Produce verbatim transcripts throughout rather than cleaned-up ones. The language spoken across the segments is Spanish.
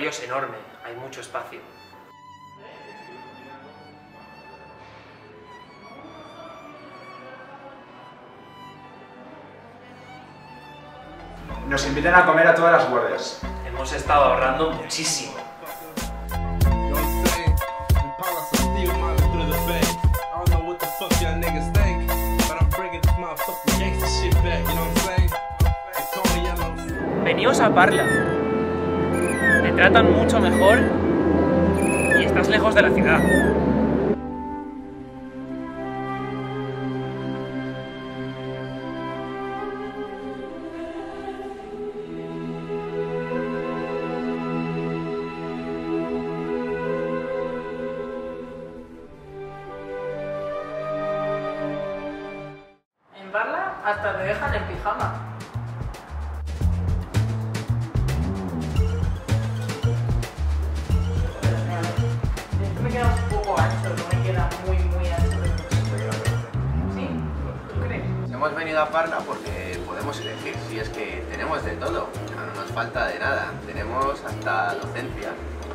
barrio es enorme, hay mucho espacio. Nos invitan a comer a todas las guardias. Hemos estado ahorrando muchísimo. Veníos a Parla. Te tratan mucho mejor y estás lejos de la ciudad. En Parla hasta te dejan en pijama. Esto me queda un poco ancho, no me queda muy muy ancho. ¿Sí? ¿Tú crees? Hemos venido a Parla porque podemos elegir, si es que tenemos de todo, no nos falta de nada, tenemos hasta docencia.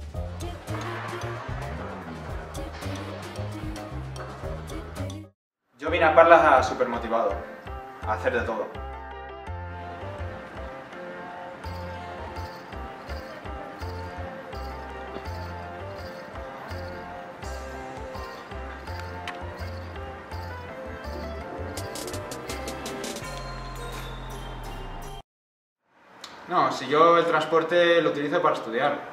Yo vine a Parla súper motivado, a hacer de todo. No, si yo el transporte lo utilizo para estudiar.